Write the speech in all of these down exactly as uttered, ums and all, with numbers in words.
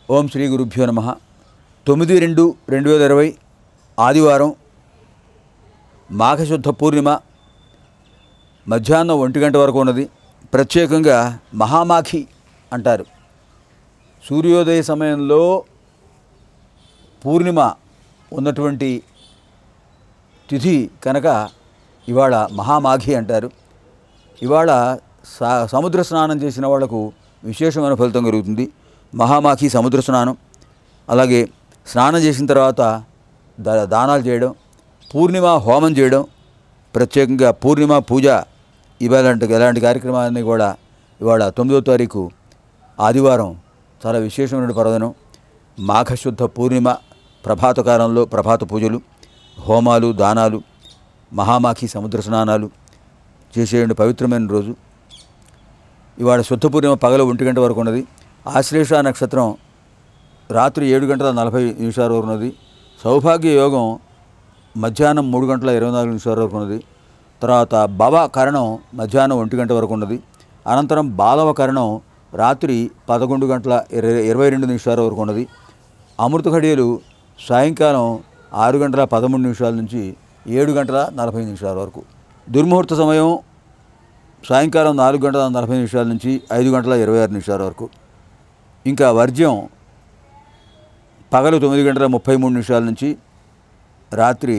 ఓం శ్రీ గురుభ్యో నమః. తొమ్మిది రెండు రెండు వేల ఇరవై ఆదివారం మాఘశుద్ధ పూర్ణిమ మధ్యాహ్నం ఒంటి గంట వరకు ఉన్నది. ప్రత్యేకంగా మహామాఘి అంటారు. సూర్యోదయ సమయంలో పూర్ణిమ ఉన్నటువంటి తిథి కనుక ఇవాళ మహామాఘి అంటారు. ఇవాళ సముద్ర స్నానం చేసిన వాళ్లకు విశేషమైన ఫలితం కలుగుతుంది. మహామాఘి సముద్ర స్నానం, అలాగే స్నానం చేసిన తర్వాత దానాలు చేయడం, పూర్ణిమ హోమం చేయడం, ప్రత్యేకంగా పూర్ణిమ పూజ ఇవాళంటే ఎలాంటి కార్యక్రమాన్ని కూడా ఇవాళ తొమ్మిదో తారీఖు ఆదివారం చాలా విశేషమైన పర్వదినం. మాఘశుద్ధ పూర్ణిమ ప్రభాతకాలంలో ప్రభాత పూజలు, హోమాలు, దానాలు, మహామాఘి సముద్ర స్నానాలు చేసే పవిత్రమైన రోజు. ఇవాళ శుద్ధ పూర్ణిమ పగల ఒంటి గంట వరకు ఉన్నది. ఆశ్లేష నక్షత్రం రాత్రి ఏడు గంటల నలభై నిమిషాల వరకు ఉన్నది. సౌభాగ్య యోగం మధ్యాహ్నం మూడు గంటల ఇరవై నాలుగు నిమిషాల వరకు ఉన్నది. తర్వాత భవ కరణం మధ్యాహ్నం ఒంటి గంట వరకు ఉన్నది. అనంతరం బాలవ కరణం రాత్రి పదకొండు గంటల ఇరవై ఇరవై రెండు నిమిషాల వరకు ఉన్నది. అమృత ఘడియలు సాయంకాలం ఆరు గంటల పదమూడు నిమిషాల నుంచి ఏడు గంటల నలభై నిమిషాల వరకు. దుర్ముహూర్త సమయం సాయంకాలం నాలుగు గంటల నలభై నిమిషాల నుంచి ఐదు గంటల ఇరవై ఆరు నిమిషాల వరకు. ఇంకా వర్జ్యం పగలు తొమ్మిది గంటల ముప్పై మూడు నిమిషాల నుంచి రాత్రి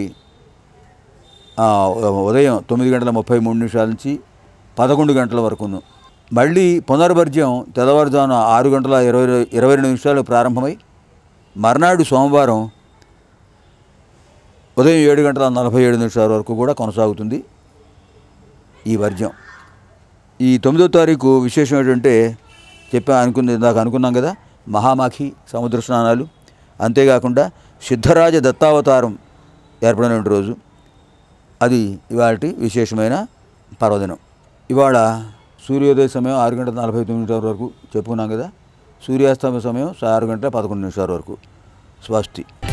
ఉదయం తొమ్మిది గంటల ముప్పై మూడు నిమిషాల నుంచి పదకొండు గంటల వరకును. మళ్ళీ పునర్వర్జ్యం తెల్లవారుజామున ఆరు గంటల ఇరవై ఇరవై రెండు నిమిషాలు ప్రారంభమై మర్నాడు సోమవారం ఉదయం ఏడు గంటల నలభై ఏడు నిమిషాల వరకు కూడా కొనసాగుతుంది ఈ వర్జ్యం. ఈ తొమ్మిదో తారీఖు విశేషం ఏంటంటే చెప్పా అనుకుంది ఇందాక అనుకున్నాం కదా, మహామాఘి సముద్ర స్నానాలు, అంతేకాకుండా సిద్ధరాజ దత్తావతారం ఏర్పడిన రోజు. అది ఇవాళ విశేషమైన పర్వదినం. ఇవాళ సూర్యోదయ సమయం ఆరు గంటల నలభై తొమ్మిది నిమిషాల వరకు చెప్పుకున్నాం కదా. సూర్యాస్తమయ సమయం ఆరు గంటల పదకొండు నిమిషాల వరకు. స్వస్తి.